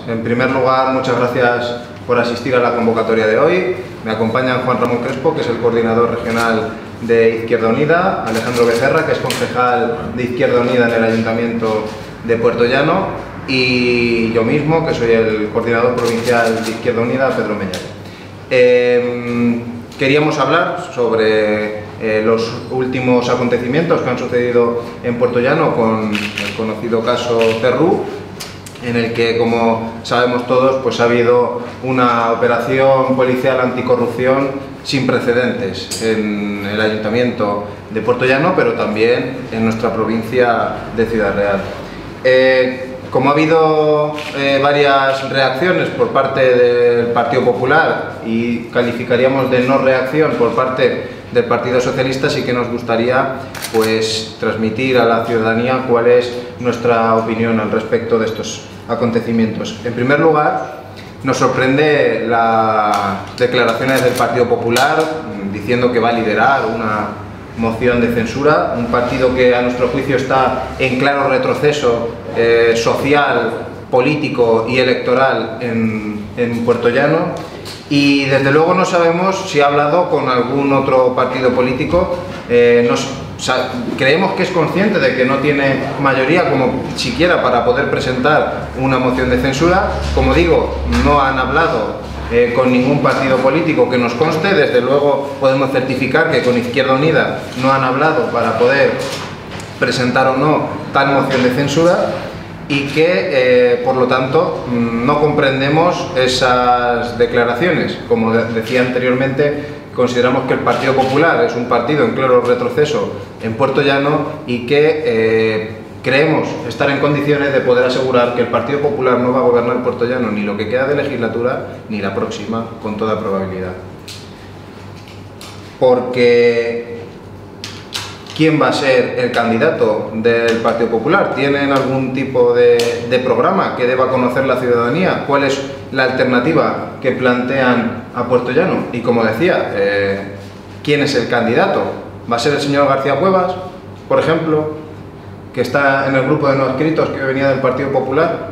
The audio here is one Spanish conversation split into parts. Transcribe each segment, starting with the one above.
En primer lugar, muchas gracias por asistir a la convocatoria de hoy. Me acompañan Juan Ramón Crespo, que es el coordinador regional de Izquierda Unida, Alejandro Becerra, que es concejal de Izquierda Unida en el Ayuntamiento de Puerto Llano, y yo mismo, que soy el coordinador provincial de Izquierda Unida, Pedro Mellado. Queríamos hablar sobre los últimos acontecimientos que han sucedido en Puerto Llano con el conocido caso Cerrú, en el que, como sabemos todos, pues ha habido una operación policial anticorrupción sin precedentes en el Ayuntamiento de Puerto Llano, pero también en nuestra provincia de Ciudad Real. Como ha habido varias reacciones por parte del Partido Popular y calificaríamos de no reacción por parte del Partido Socialista, sí que nos gustaría pues transmitir a la ciudadanía cuál es nuestra opinión al respecto de estos acontecimientos. En primer lugar, nos sorprende las declaraciones del Partido Popular diciendo que va a liderar una moción de censura, un partido que a nuestro juicio está en claro retroceso social, político y electoral en Puerto Llano, y desde luego no sabemos si ha hablado con algún otro partido político. Creemos que es consciente de que no tiene mayoría como siquiera para poder presentar una moción de censura. Como digo, no han hablado con ningún partido político que nos conste. Desde luego podemos certificar que con Izquierda Unida no han hablado para poder presentar o no tal moción de censura, y que por lo tanto no comprendemos esas declaraciones. Como decía anteriormente, consideramos que el Partido Popular es un partido en claro retroceso en Puerto Llano y que creemos estar en condiciones de poder asegurar que el Partido Popular no va a gobernar Puerto Llano ni lo que queda de legislatura ni la próxima, con toda probabilidad. Porque ¿quién va a ser el candidato del Partido Popular? ¿Tienen algún tipo de programa que deba conocer la ciudadanía? ¿Cuál es la alternativa que plantean a Puerto Llano? Y como decía, ¿quién es el candidato? ¿Va a ser el señor García Cuevas, por ejemplo, que está en el grupo de no adscritos que venía del Partido Popular?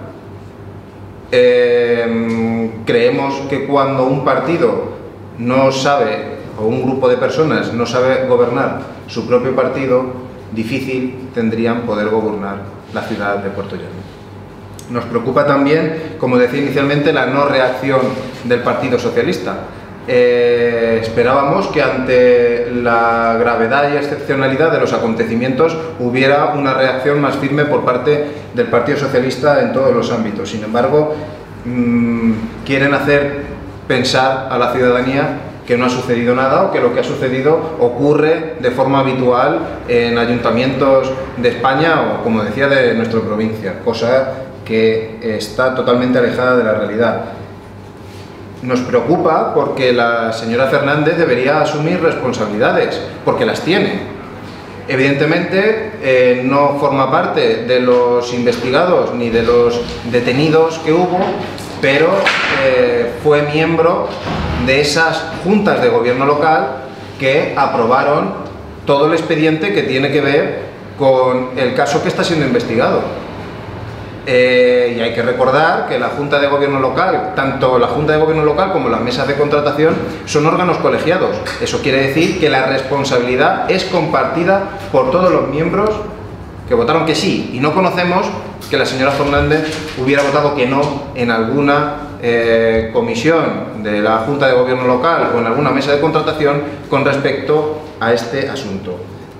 Creemos que cuando un partido no sabe, o un grupo de personas no sabe gobernar su propio partido, difícil tendrían poder gobernar la ciudad de Puerto Llano. Nos preocupa también, como decía inicialmente, la no reacción del Partido Socialista. Esperábamos que ante la gravedad y excepcionalidad de los acontecimientos hubiera una reacción más firme por parte del Partido Socialista en todos los ámbitos. Sin embargo, quieren hacer pensar a la ciudadanía que no ha sucedido nada, o que lo que ha sucedido ocurre de forma habitual en ayuntamientos de España o, como decía, de nuestra provincia, cosa que está totalmente alejada de la realidad. Nos preocupa porque la señora Fernández debería asumir responsabilidades, porque las tiene. Evidentemente no forma parte de los investigados ni de los detenidos que hubo, pero fue miembro de esas juntas de gobierno local que aprobaron todo el expediente que tiene que ver con el caso que está siendo investigado. Y hay que recordar que la Junta de Gobierno Local, tanto la Junta de Gobierno Local como las mesas de contratación, son órganos colegiados. Eso quiere decir que la responsabilidad es compartida por todos los miembros que votaron que sí, y no conocemos que la señora Fernández hubiera votado que no en alguna comisión de la Junta de Gobierno Local o en alguna mesa de contratación con respecto a este asunto.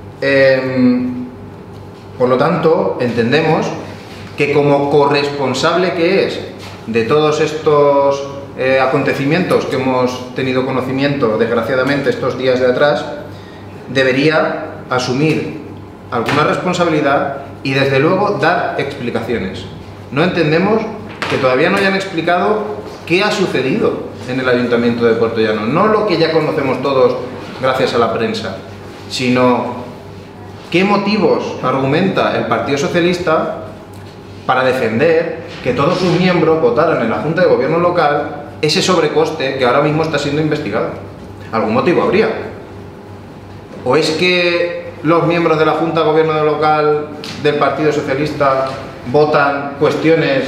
Por lo tanto, entendemos que como corresponsable que es de todos estos acontecimientos que hemos tenido conocimiento, desgraciadamente, estos días de atrás, debería asumir alguna responsabilidad y, desde luego, dar explicaciones. No entendemos que todavía no hayan explicado qué ha sucedido en el Ayuntamiento de Puerto Llano. No lo que ya conocemos todos gracias a la prensa, sino qué motivos argumenta el Partido Socialista para defender que todos sus miembros votaran en la Junta de Gobierno Local ese sobrecoste que ahora mismo está siendo investigado. ¿Algún motivo habría? ¿O es que los miembros de la Junta de Gobierno Local del Partido Socialista votan cuestiones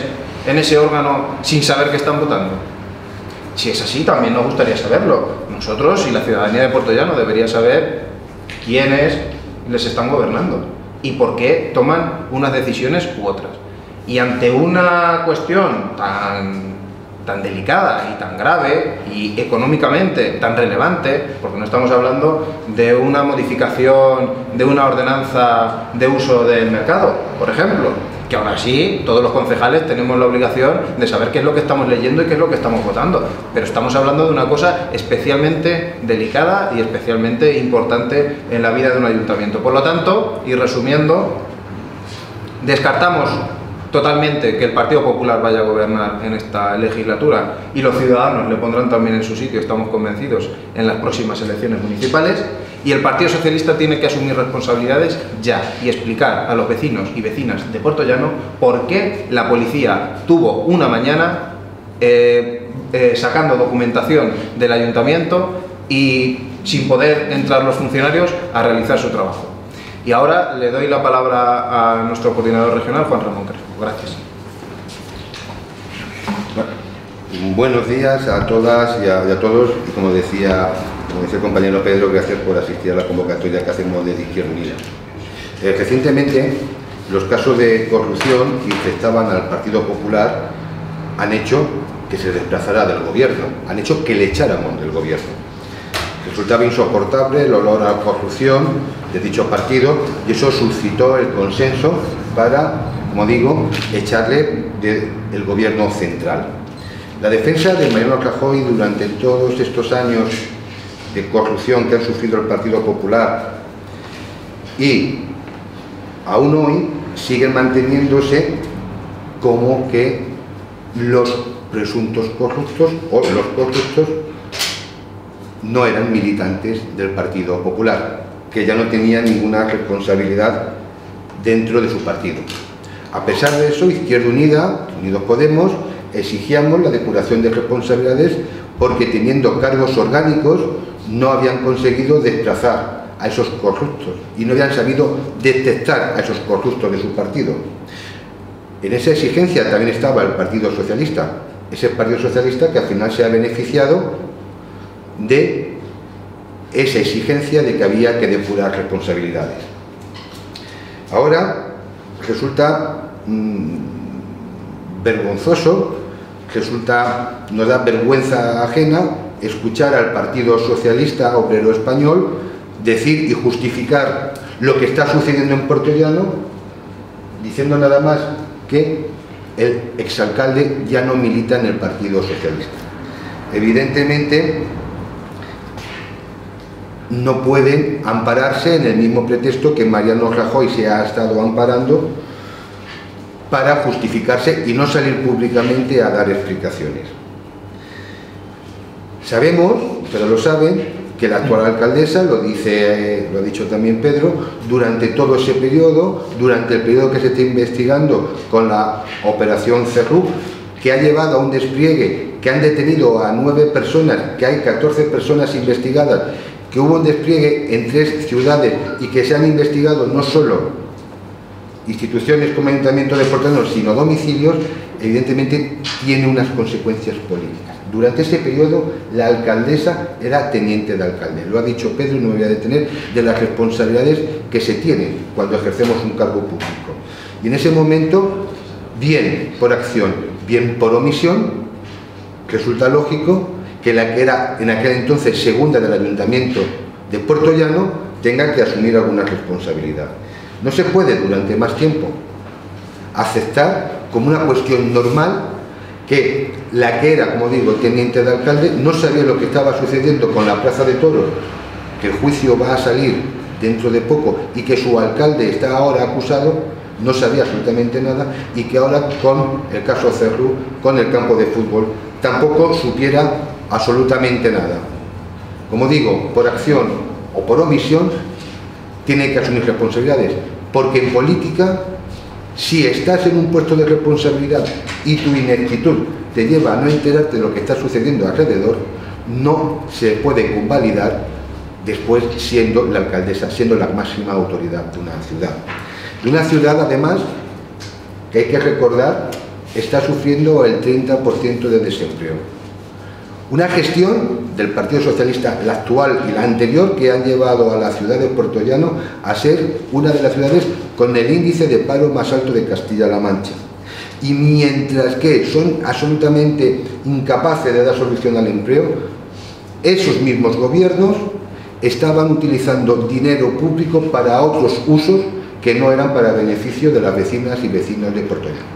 en ese órgano sin saber que están votando? Si es así, también nos gustaría saberlo. Nosotros y la ciudadanía de Puerto Llano debería saber quiénes les están gobernando y por qué toman unas decisiones u otras. Y ante una cuestión tan delicada y tan grave y económicamente tan relevante, porque no estamos hablando de una modificación de una ordenanza de uso del mercado, por ejemplo, que aún así todos los concejales tenemos la obligación de saber qué es lo que estamos leyendo y qué es lo que estamos votando, pero estamos hablando de una cosa especialmente delicada y especialmente importante en la vida de un ayuntamiento. Por lo tanto, y resumiendo, descartamos totalmente que el Partido Popular vaya a gobernar en esta legislatura y los ciudadanos le pondrán también en su sitio, estamos convencidos, en las próximas elecciones municipales, y el Partido Socialista tiene que asumir responsabilidades ya y explicar a los vecinos y vecinas de Puerto Llano por qué la policía tuvo una mañana sacando documentación del ayuntamiento y sin poder entrar los funcionarios a realizar su trabajo. Y ahora le doy la palabra a nuestro coordinador regional, Juan Ramón Crespo. Gracias. Buenos días a todas y a todos. Y como decía el compañero Pedro, gracias por asistir a la convocatoria que hacemos desde Izquierda Unida. Recientemente, los casos de corrupción que infectaban al Partido Popular han hecho que se desplazara del gobierno, han hecho que le echáramos del gobierno. Resultaba insoportable el olor a corrupción de dicho partido y eso suscitó el consenso para, como digo, echarle del gobierno central. La defensa de Mariano Rajoy durante todos estos años de corrupción que han sufrido el Partido Popular y aún hoy siguen manteniéndose como que los presuntos corruptos o los corruptos no eran militantes del Partido Popular, que ya no tenían ninguna responsabilidad dentro de su partido. A pesar de eso, Izquierda Unida, Unidos Podemos, exigíamos la depuración de responsabilidades porque teniendo cargos orgánicos no habían conseguido desplazar a esos corruptos y no habían sabido detectar a esos corruptos de su partido. En esa exigencia también estaba el Partido Socialista, ese Partido Socialista que al final se ha beneficiado de esa exigencia de que había que depurar responsabilidades. Ahora resulta vergonzoso, nos da vergüenza ajena escuchar al Partido Socialista Obrero Español decir y justificar lo que está sucediendo en Puerto Llano diciendo nada más que el exalcalde ya no milita en el Partido Socialista. Evidentemente no pueden ampararse en el mismo pretexto que Mariano Rajoy se ha estado amparando para justificarse y no salir públicamente a dar explicaciones. Sabemos, ustedes lo saben, que la actual alcaldesa, lo ha dicho también Pedro, durante todo ese periodo, durante el periodo que se está investigando con la operación Cerrú, que ha llevado a un despliegue, que han detenido a 9 personas, que hay 14 personas investigadas, que hubo un despliegue en 3 ciudades y que se han investigado no solo instituciones como Ayuntamiento de Puerto Llano, sino domicilios, evidentemente tiene unas consecuencias políticas. Durante ese periodo la alcaldesa era teniente de alcalde, lo ha dicho Pedro y no me voy a detener, de las responsabilidades que se tienen cuando ejercemos un cargo público. Y en ese momento, bien por acción, bien por omisión, resulta lógico que la que era en aquel entonces segunda del Ayuntamiento de Puerto Llano tenga que asumir alguna responsabilidad. No se puede durante más tiempo aceptar como una cuestión normal que la que era, como digo, teniente de alcalde no sabía lo que estaba sucediendo con la Plaza de Toros, que el juicio va a salir dentro de poco y que su alcalde está ahora acusado, no sabía absolutamente nada y que ahora con el caso Cerrú, con el campo de fútbol, tampoco supiera absolutamente nada. Como digo, por acción o por omisión tiene que asumir responsabilidades, porque en política, si estás en un puesto de responsabilidad y tu ineptitud te lleva a no enterarte de lo que está sucediendo alrededor, no se puede convalidar después siendo la alcaldesa, siendo la máxima autoridad de una ciudad. De una ciudad, además, que hay que recordar está sufriendo el 30% de desempleo. Una gestión del Partido Socialista, la actual y la anterior, que han llevado a la ciudad de Puertollano a ser una de las ciudades con el índice de paro más alto de Castilla-La Mancha. Y mientras que son absolutamente incapaces de dar solución al empleo, esos mismos gobiernos estaban utilizando dinero público para otros usos que no eran para beneficio de las vecinas y vecinos de Puertollano.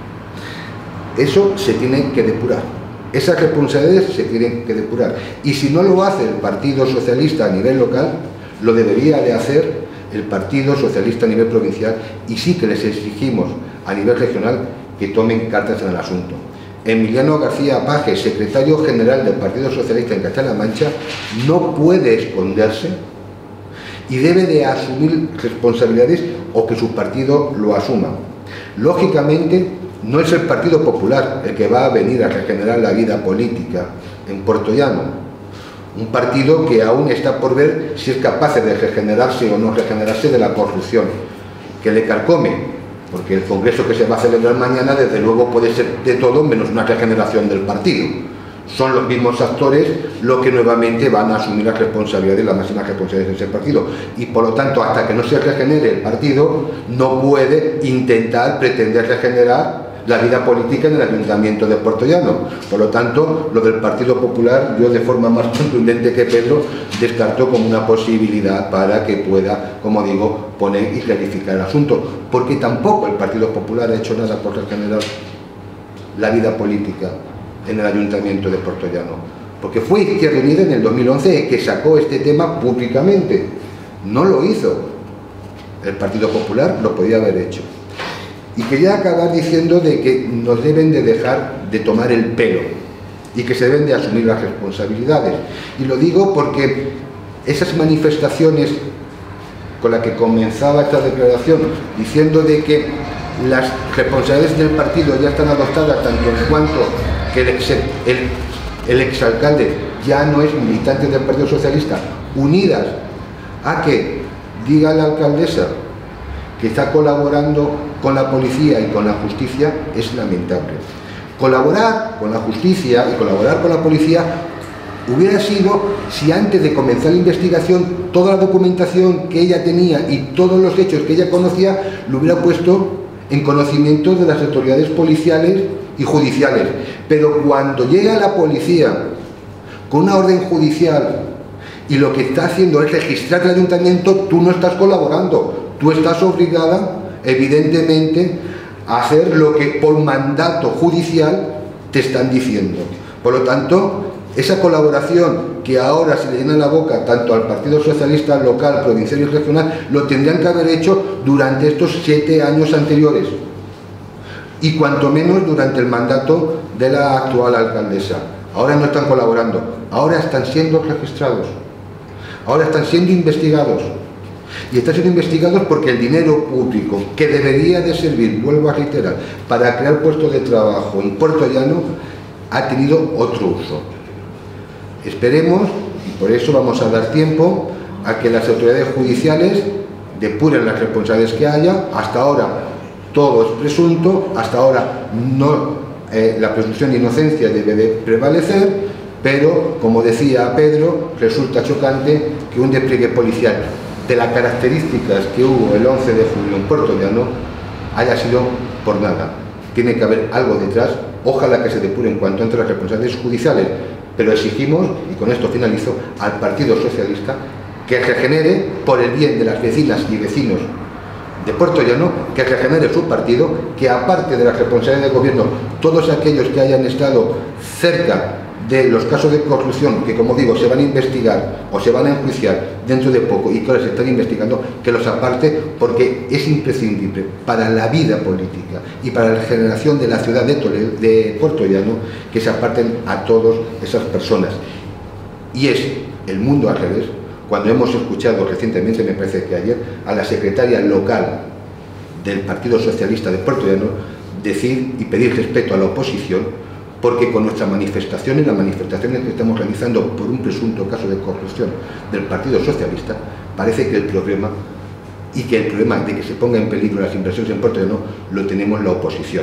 Eso se tiene que depurar. Esas responsabilidades se tienen que depurar. Y si no lo hace el Partido Socialista a nivel local, lo debería de hacer el Partido Socialista a nivel provincial, y sí que les exigimos a nivel regional que tomen cartas en el asunto. Emiliano García Paje, secretario general del Partido Socialista en Castilla-La Mancha, no puede esconderse y debe de asumir responsabilidades o que su partido lo asuma. Lógicamente, no es el Partido Popular el que va a venir a regenerar la vida política en Puertollano. Un partido que aún está por ver si es capaz de regenerarse o no regenerarse de la corrupción que le carcome, porque el congreso que se va a celebrar mañana desde luego puede ser de todo menos una regeneración del partido. Son los mismos actores los que nuevamente van a asumir las responsabilidades, las máximas responsabilidades de ese partido, y por lo tanto hasta que no se regenere el partido no puede intentar pretender regenerar la vida política en el Ayuntamiento de Puertollano. Por lo tanto, lo del Partido Popular, yo de forma más contundente que Pedro, descarto como una posibilidad para que pueda, como digo, poner y clarificar el asunto, porque tampoco el Partido Popular ha hecho nada por regenerar la vida política en el Ayuntamiento de Puertollano, porque fue Izquierda Unida en el 2011 el que sacó este tema públicamente. No lo hizo el Partido Popular, lo podía haber hecho. Y quería acabar diciendo de que nos deben de dejar de tomar el pelo y que se deben de asumir las responsabilidades. Y lo digo porque esas manifestaciones con las que comenzaba esta declaración, diciendo de que las responsabilidades del partido ya están adoptadas, tanto en cuanto que el exalcalde ya no es militante del Partido Socialista, unidas a que diga la alcaldesa que está colaborando con la policía y con la justicia, es lamentable. Colaborar con la justicia y colaborar con la policía hubiera sido si antes de comenzar la investigación toda la documentación que ella tenía y todos los hechos que ella conocía lo hubiera puesto en conocimiento de las autoridades policiales y judiciales. Pero cuando llega la policía con una orden judicial y lo que está haciendo es registrar el ayuntamiento, tú no estás colaborando. Tú estás obligada, evidentemente, a hacer lo que por mandato judicial te están diciendo. Por lo tanto, esa colaboración que ahora se le llena la boca tanto al Partido Socialista local, provincial y regional, lo tendrían que haber hecho durante estos 7 años anteriores. Y cuanto menos durante el mandato de la actual alcaldesa. Ahora no están colaborando, ahora están siendo registrados, ahora están siendo investigados. Y están siendo investigados porque el dinero público que debería de servir, vuelvo a reiterar, para crear puestos de trabajo en Puertollano, ha tenido otro uso. Esperemos, y por eso vamos a dar tiempo a que las autoridades judiciales depuren las responsabilidades que haya. Hasta ahora todo es presunto, hasta ahora no, la presunción de inocencia debe de prevalecer, pero, como decía Pedro, resulta chocante que un despliegue policial de las características que hubo el 11 de julio en Puertollano haya sido por nada. Tiene que haber algo detrás, ojalá que se depuren cuanto antes las responsabilidades judiciales, pero exigimos, y con esto finalizo, al Partido Socialista que regenere, por el bien de las vecinas y vecinos de Puertollano, que regenere su partido, que aparte de las responsabilidades del gobierno, todos aquellos que hayan estado cerca de los casos de corrupción, que como digo, se van a investigar o se van a enjuiciar dentro de poco y que ahora se están investigando, que los aparte, porque es imprescindible para la vida política y para la regeneración de la ciudad de Puertollano que se aparten a todas esas personas. Y es el mundo al revés cuando hemos escuchado recientemente, me parece que ayer, a la secretaria local del Partido Socialista de Puertollano decir y pedir respeto a la oposición, porque con nuestras manifestaciones, las manifestaciones que estamos realizando por un presunto caso de corrupción del Partido Socialista, parece que el problema, y que el problema de que se ponga en peligro las inversiones en Puertollano, lo tenemos la oposición.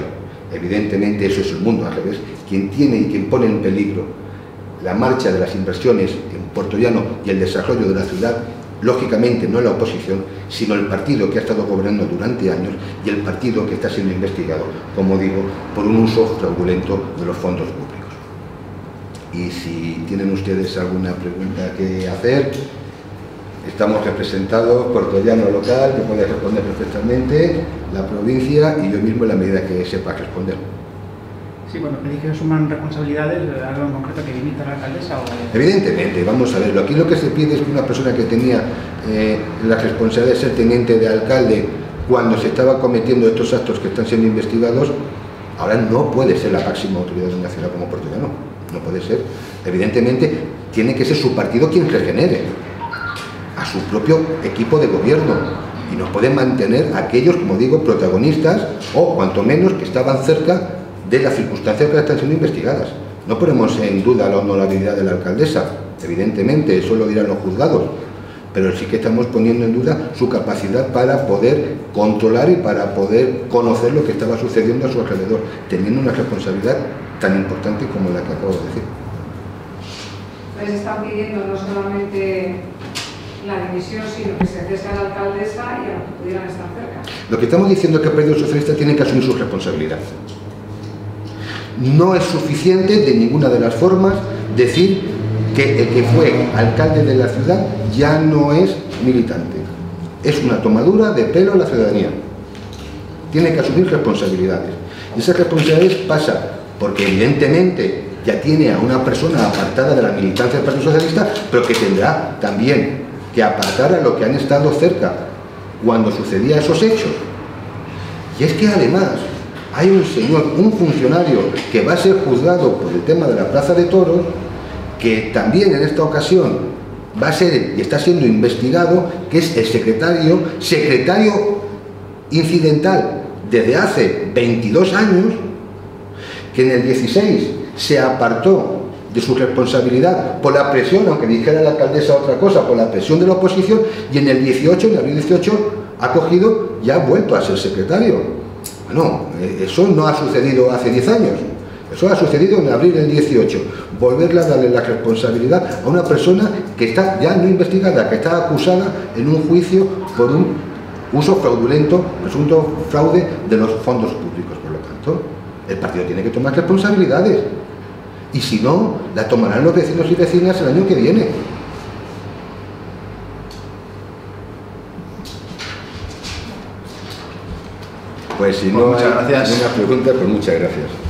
Evidentemente eso es el mundo al revés. Quien tiene y quien pone en peligro la marcha de las inversiones en Puerto Llano y el desarrollo de la ciudad, lógicamente no la oposición, sino el partido que ha estado gobernando durante años y el partido que está siendo investigado, como digo, por un uso fraudulento de los fondos públicos. Y si tienen ustedes alguna pregunta que hacer, estamos representados, Puerto Llano local, que puede responder perfectamente, la provincia y yo mismo en la medida que sepa responder. Sí, bueno, me dije que suman responsabilidades, algo en concreto que limita a la alcaldesa o... Evidentemente, vamos a verlo. Aquí lo que se pide es que una persona que tenía la responsabilidad de ser teniente de alcalde cuando se estaba cometiendo estos actos que están siendo investigados, ahora no puede ser la máxima autoridad de una ciudad como Puerto Llano. No puede ser. Evidentemente, tiene que ser su partido quien regenere a su propio equipo de gobierno y nos puede mantener aquellos, como digo, protagonistas o cuanto menos que estaban cerca de las circunstancias que están siendo investigadas. No ponemos en duda la honorabilidad de la alcaldesa, evidentemente, eso lo dirán los juzgados, pero sí que estamos poniendo en duda su capacidad para poder controlar y para poder conocer lo que estaba sucediendo a su alrededor, teniendo una responsabilidad tan importante como la que acabo de decir. Les están pidiendo no solamente la dimisión, sino que se cese a la alcaldesa y a los que pudieran estar cerca. Lo que estamos diciendo es que el Partido Socialista tiene que asumir su responsabilidad. No es suficiente de ninguna de las formas decir que el que fue alcalde de la ciudad ya no es militante. Es una tomadura de pelo a la ciudadanía. Tiene que asumir responsabilidades. Y esas responsabilidades pasan porque evidentemente ya tiene a una persona apartada de la militancia del Partido Socialista, pero que tendrá también que apartar a los que han estado cerca cuando sucedían esos hechos. Y es que además hay un señor, un funcionario que va a ser juzgado por el tema de la Plaza de Toros, que también en esta ocasión va a ser y está siendo investigado, que es el secretario incidental desde hace 22 años, que en el 16 se apartó de su responsabilidad por la presión, aunque dijera la alcaldesa otra cosa, por la presión de la oposición, y en el 18, en abril 18, ha cogido y ha vuelto a ser secretario. Bueno, eso no ha sucedido hace 10 años, eso ha sucedido en abril del 18. Volverle a darle la responsabilidad a una persona que está ya no investigada, que está acusada en un juicio por un uso fraudulento, presunto fraude de los fondos públicos. Por lo tanto, el partido tiene que tomar responsabilidades y si no, la tomarán los vecinos y vecinas el año que viene. Pues si no hay ninguna pregunta, pues muchas gracias.